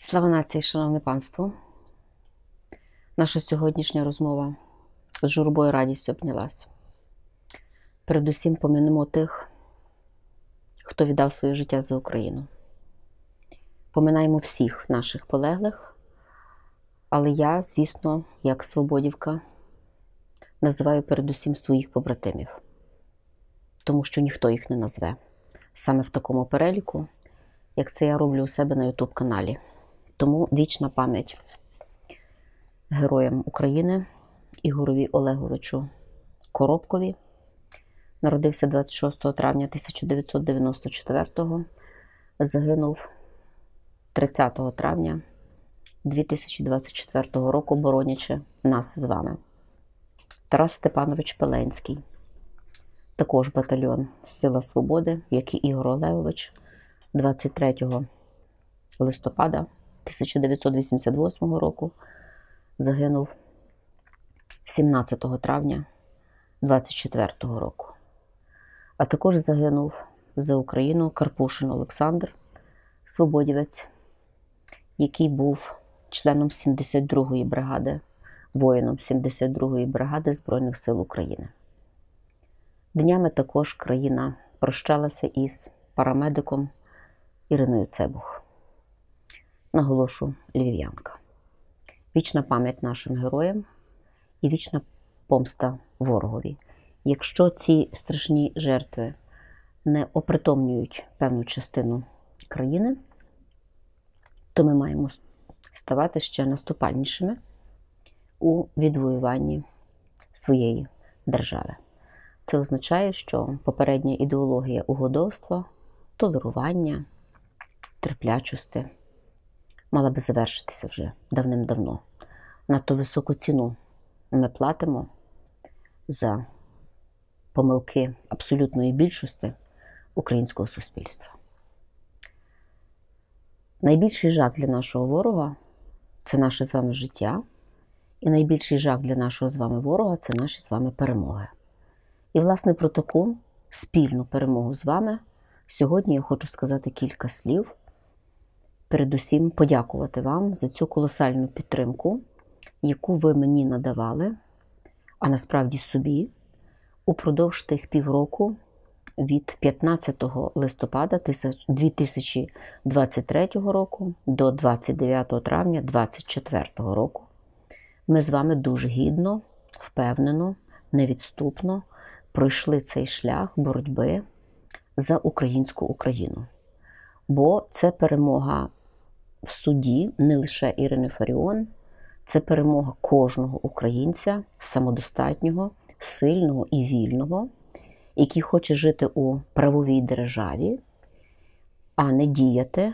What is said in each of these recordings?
Слава нації, шановне панство! Наша сьогоднішня розмова з журбою радістю обнялась. Передусім поминемо тих, хто віддав своє життя за Україну. Поминаємо всіх наших полеглих, але я, звісно, як свободівка, називаю передусім своїх побратимів, тому що ніхто їх не назве. Саме в такому переліку, як це я роблю у себе на YouTube-каналі. Тому вічна пам'ять героям України Ігорові Олеговичу Коробкові. Народився 26 травня 1994-го, загинув 30 травня 2024 року, боронячи нас з вами. Тарас Степанович Пеленський, також батальйон Сила Свободи, як і Ігор Олегович, 23 листопада 1988 року загинув 17 травня 24 року. А також загинув за Україну Карпушин Олександр, свободівець, який був членом 72-ї бригади, воїном 72-ї бригади Збройних сил України. Днями також країна прощалася із парамедиком Іриною Цебух. Наголошу, львів'янка. Вічна пам'ять нашим героям і вічна помста ворогові. Якщо ці страшні жертви не опритомнюють певну частину країни, то ми маємо ставати ще наступальнішими у відвоюванні своєї держави. Це означає, що попередня ідеологія угодовства, толерування, терплячості мала би завершитися вже давним-давно. Надто високу ціну ми платимо за помилки абсолютної більшості українського суспільства. Найбільший жах для нашого ворога – це наше з вами життя. І найбільший жах для нашого з вами ворога – це наші з вами перемоги. І, власне, про таку спільну перемогу з вами сьогодні я хочу сказати кілька слів. Передусім подякувати вам за цю колосальну підтримку, яку ви мені надавали, а насправді собі, упродовж тих півроку від 15 листопада 2023 року до 29 травня 2024 року. Ми з вами дуже гідно, впевнено, невідступно пройшли цей шлях боротьби за українську Україну. Бо це перемога в суді не лише Ірини Фаріон, це перемога кожного українця, самодостатнього, сильного і вільного, який хоче жити у правовій державі, а не діяти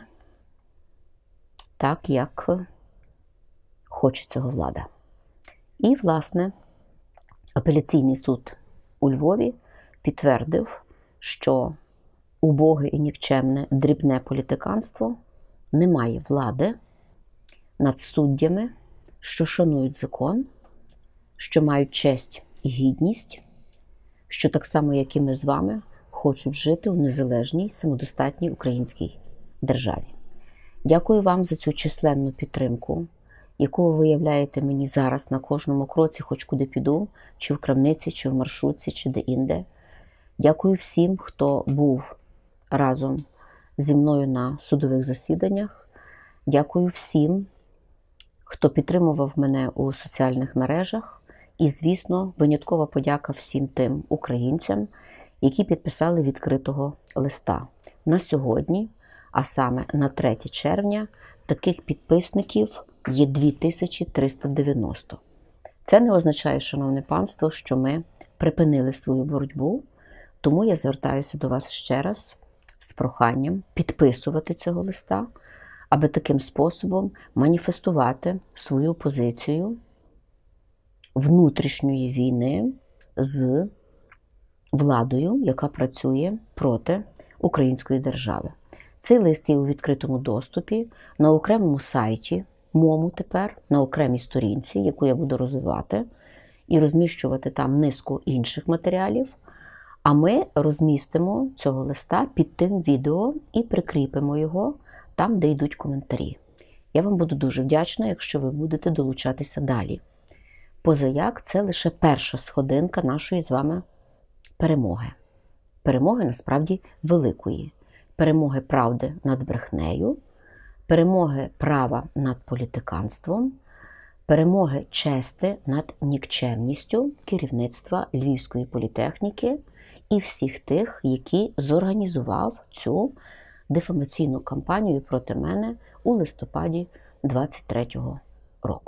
так, як хоче цього влада. І, власне, апеляційний суд у Львові підтвердив, що убоге і нікчемне дрібне політиканство не має влади над суддями, що шанують закон, що мають честь і гідність, що так само, як і ми з вами, хочуть жити у незалежній, самодостатній українській державі. Дякую вам за цю численну підтримку, яку ви виявляєте мені зараз на кожному кроці, хоч куди піду, чи в крамниці, чи в маршрутці, чи де-інде. Дякую всім, хто був разом зі мною на судових засіданнях. Дякую всім, хто підтримував мене у соціальних мережах. І, звісно, виняткова подяка всім тим українцям, які підписали відкритого листа. На сьогодні, а саме на 3 червня, таких підписників є 2390. Це не означає, шановне панство, що ми припинили свою боротьбу, тому я звертаюся до вас ще раз з проханням підписувати цього листа, аби таким способом маніфестувати свою позицію внутрішньої війни з владою, яка працює проти української держави. Цей лист є у відкритому доступі на окремому сайті, моєму тепер, на окремій сторінці, яку я буду розвивати і розміщувати там низку інших матеріалів. А ми розмістимо цього листа під тим відео і прикріпимо його там, де йдуть коментарі. Я вам буду дуже вдячна, якщо ви будете долучатися далі. Позаяк це лише перша сходинка нашої з вами перемоги. Перемоги, насправді, великої. Перемоги правди над брехнею, перемоги права над політиканством, перемоги чести над нікчемністю керівництва Львівської політехніки і всіх тих, які зорганізував цю дифамаційну кампанію проти мене у листопаді 23-го року.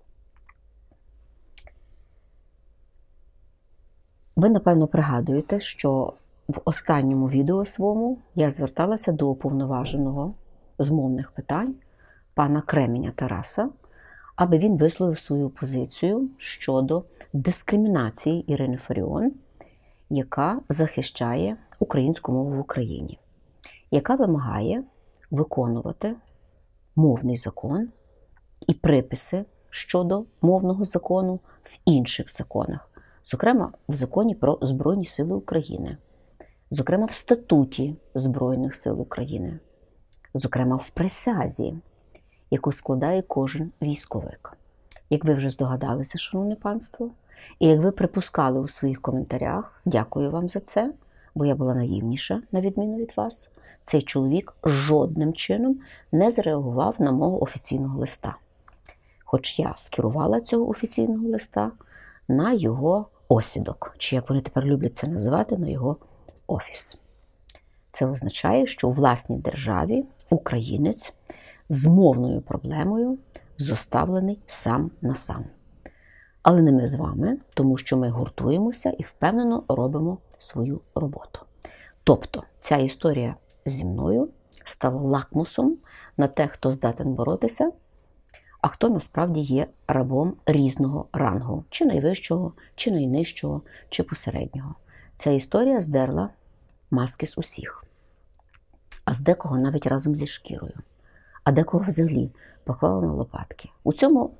Ви, напевно, пригадуєте, що в останньому відео своєму я зверталася до уповноваженого з мовних питань пана Кременя Тараса, аби він висловив свою позицію щодо дискримінації Ірини Фаріон, яка захищає українську мову в Україні, яка вимагає виконувати мовний закон і приписи щодо мовного закону в інших законах, зокрема в Законі про Збройні Сили України, зокрема в Статуті Збройних Сил України, зокрема в присязі, яку складає кожен військовик. Як ви вже здогадалися, шановне панство, і як ви припускали у своїх коментарях, дякую вам за це, бо я була наївніша, на відміну від вас, цей чоловік жодним чином не зреагував на мого офіційного листа. Хоч я скерувала цього офіційного листа на його осідок, чи як вони тепер люблять це називати, на його офіс. Це означає, що у власній державі українець з мовною проблемою зоставлений сам на сам. Але не ми з вами, тому що ми гуртуємося і впевнено робимо свою роботу. Тобто, ця історія зі мною стала лакмусом на те, хто здатен боротися, а хто насправді є рабом різного рангу, чи найвищого, чи найнижчого, чи посереднього. Ця історія здерла маски з усіх, а з декого навіть разом зі шкірою, а декого взагалі поклала на лопатки. У цьому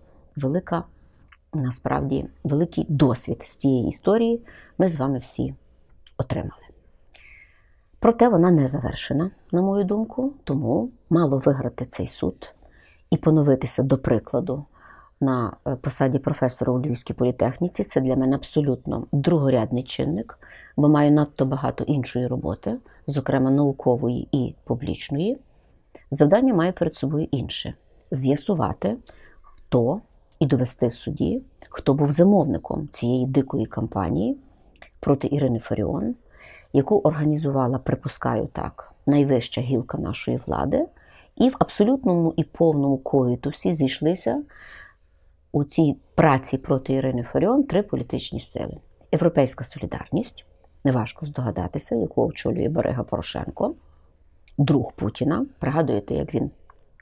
насправді великий досвід з цієї історії ми з вами всі отримали. Проте вона не завершена, на мою думку, тому мало виграти цей суд і поновитися, до прикладу, на посаді професора у Львівській політехніці. Це для мене абсолютно другорядний чинник, бо маю надто багато іншої роботи, зокрема наукової і публічної. Завдання маю перед собою інше – з'ясувати, хто і довести в суді, хто був замовником цієї дикої кампанії проти Ірини Фаріон, яку організувала, припускаю так, найвища гілка нашої влади, і в абсолютному і повному коїтусі зійшлися у цій праці проти Ірини Фаріон три політичні сили. Європейська солідарність, неважко здогадатися, яку очолює Барига Порошенко, друг Путіна, пригадуєте, як він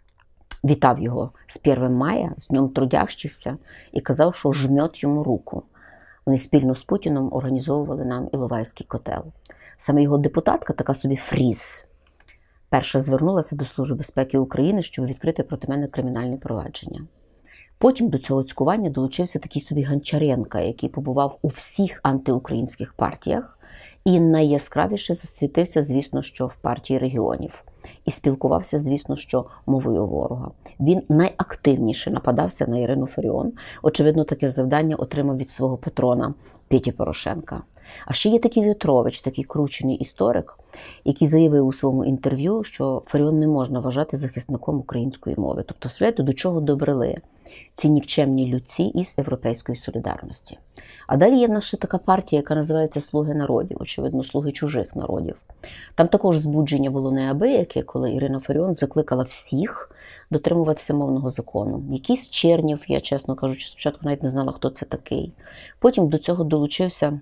вітав його з 1 мая, з Днем трудящихся, і казав, що жмет йому руку. Вони спільно з Путіном організовували нам Іловайський котел. Саме його депутатка, така собі Фріз, перша звернулася до Служби безпеки України, щоб відкрити проти мене кримінальне провадження. Потім до цього цькування долучився такий собі Гончаренко, який побував у всіх антиукраїнських партіях і найяскравіше засвітився, звісно, що в партії регіонів. І спілкувався, звісно, що мовою ворога. Він найактивніше нападався на Ірину Фаріон. Очевидно, таке завдання отримав від свого патрона Петі Порошенка. А ще є такий В'ятрович, такий кручений історик, який заявив у своєму інтерв'ю, що Фаріон не можна вважати захисником української мови. Тобто, свято до чого добрели ці нікчемні людці із Європейської солідарності. А далі є в нас ще така партія, яка називається «Слуги народів», очевидно, «Слуги чужих народів». Там також збудження було неабияке, коли Ірина Фаріон закликала всіх дотримуватися мовного закону. Якийсь Чернєв, я, чесно кажучи, спочатку навіть не знала, хто це такий. Потім до цього долучився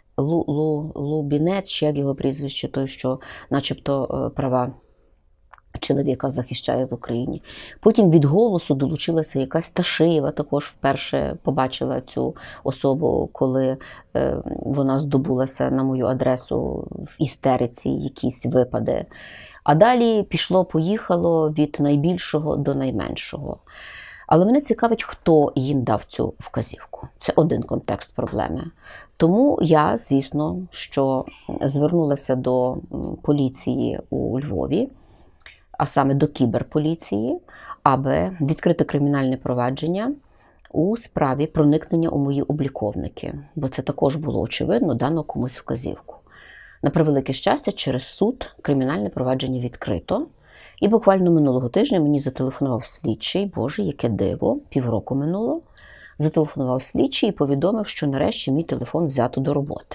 Лубінець, чи як його прізвище, той, що начебто права чоловіка захищає в Україні. Потім від «Голосу» долучилася якась Ташиєва, також вперше побачила цю особу, коли вона здобулася на мою адресу в істериці, якісь випади. А далі пішло-поїхало від найбільшого до найменшого. Але мене цікавить, хто їм дав цю вказівку. Це один контекст проблеми. Тому я, звісно, що звернулася до поліції у Львові, а саме до кіберполіції, аби відкрити кримінальне провадження у справі проникнення у мої обліковники, бо це також було, очевидно, дано комусь вказівку. На превелике щастя, через суд кримінальне провадження відкрито. І буквально минулого тижня мені зателефонував слідчий, боже, яке диво, півроку минуло, зателефонував слідчий і повідомив, що нарешті мій телефон взято до роботи.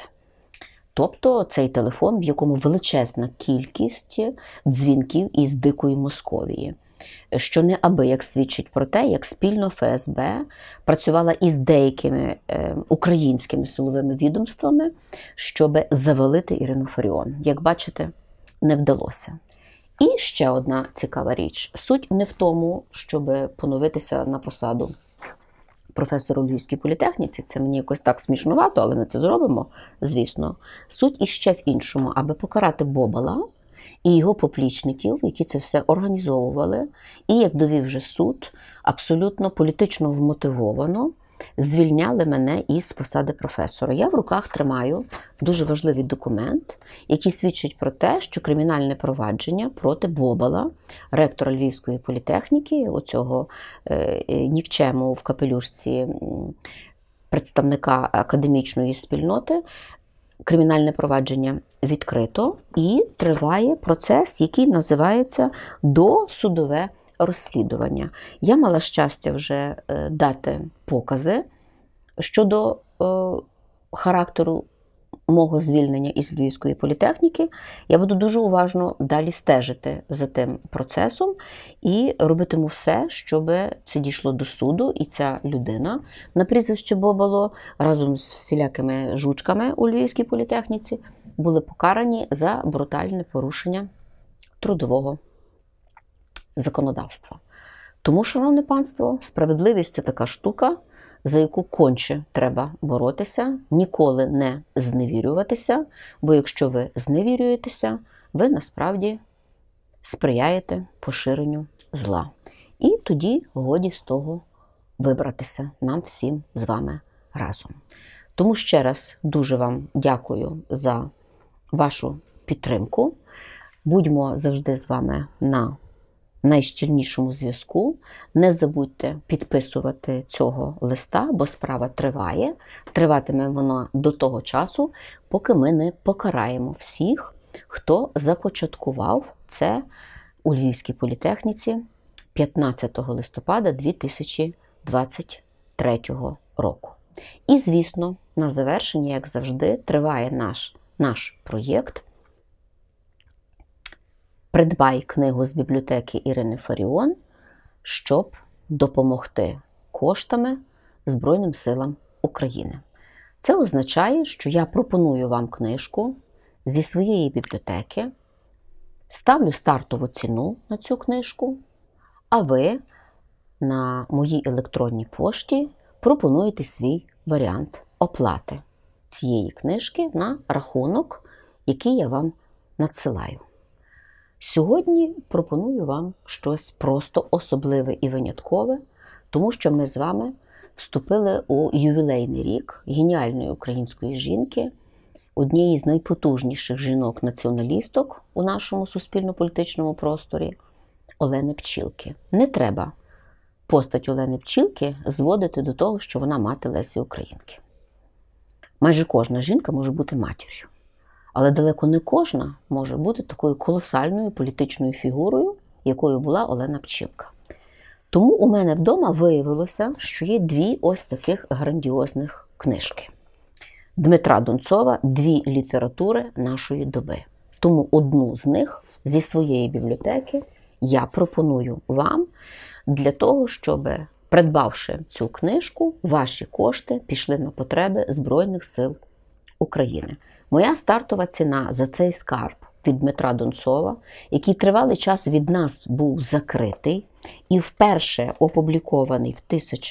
Тобто цей телефон, в якому величезна кількість дзвінків із Дикої Московії, що неабияк свідчить про те, як спільно ФСБ працювала із деякими українськими силовими відомствами, щоб завалити Ірину Фаріон. Як бачите, не вдалося. І ще одна цікава річ. Суть не в тому, щоб поновитися на посаду професора у Львівській політехніці. Це мені якось так смішнувато, але ми це зробимо, звісно. Суть іще в іншому, аби покарати Бобала і його поплічників, які це все організовували, і, як довів вже суд, абсолютно політично вмотивовано звільняли мене із посади професора. Я в руках тримаю дуже важливий документ, який свідчить про те, що кримінальне провадження проти Бобала, ректора Львівської політехніки, оцього нікчему в капелюшці представника академічної спільноти, кримінальне провадження відкрито і триває процес, який називається досудове розслідування. Я мала щастя вже дати покази щодо характеру мого звільнення із Львівської політехніки. Я буду дуже уважно далі стежити за тим процесом і робитиму все, щоб це дійшло до суду, і ця людина на прізвище Бобало разом з всілякими жучками у Львівській політехніці були покарані за брутальне порушення трудового законодавства. Тому, шановне панство, справедливість – це така штука, за яку конче треба боротися, ніколи не зневірюватися, бо якщо ви зневірюєтеся, ви насправді сприяєте поширенню зла. І тоді годі з того вибратися нам всім з вами разом. Тому ще раз дуже вам дякую за вашу підтримку. Будьмо завжди з вами на найщільнішому зв'язку. Не забудьте підписувати цього листа, бо справа триває. Триватиме вона до того часу, поки ми не покараємо всіх, хто започаткував це у Львівській політехніці 15 листопада 2023 року. І, звісно, на завершення, як завжди, триває наш проєкт «Придбай книгу з бібліотеки Ірини Фаріон», щоб допомогти коштами Збройним силам України. Це означає, що я пропоную вам книжку зі своєї бібліотеки, ставлю стартову ціну на цю книжку, а ви на моїй електронній пошті пропонуєте свій варіант оплати цієї книжки на рахунок, який я вам надсилаю. Сьогодні пропоную вам щось просто особливе і виняткове, тому що ми з вами вступили у ювілейний рік геніальної української жінки, однієї з найпотужніших жінок-націоналісток у нашому суспільно-політичному просторі – Олени Пчілки. Не треба постать Олени Пчілки зводити до того, що вона мати Лесі Українки. Майже кожна жінка може бути матір'ю. Але далеко не кожна може бути такою колосальною політичною фігурою, якою була Олена Пчілка. Тому у мене вдома виявилося, що є дві ось таких грандіозних книжки. Дмитра Донцова «Дві літератури нашої доби». Тому одну з них зі своєї бібліотеки я пропоную вам для того, щоб, придбавши цю книжку, ваші кошти пішли на потреби Збройних сил України. Моя стартова ціна за цей скарб від Дмитра Донцова, який тривалий час від нас був закритий і вперше опублікований в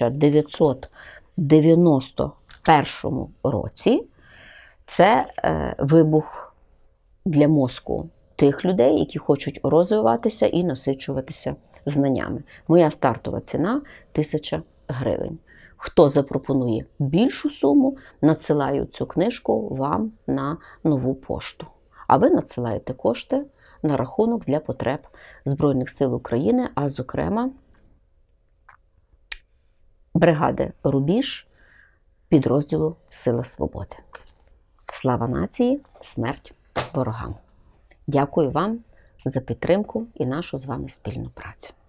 1991 році, це вибух для мозку тих людей, які хочуть розвиватися і насичуватися знаннями. Моя стартова ціна – 1000 гривень. Хто запропонує більшу суму, надсилаю цю книжку вам на нову пошту. А ви надсилаєте кошти на рахунок для потреб Збройних сил України, а зокрема бригади «Рубіж» підрозділу «Сила свободи». Слава нації, смерть ворогам! Дякую вам за підтримку і нашу з вами спільну працю.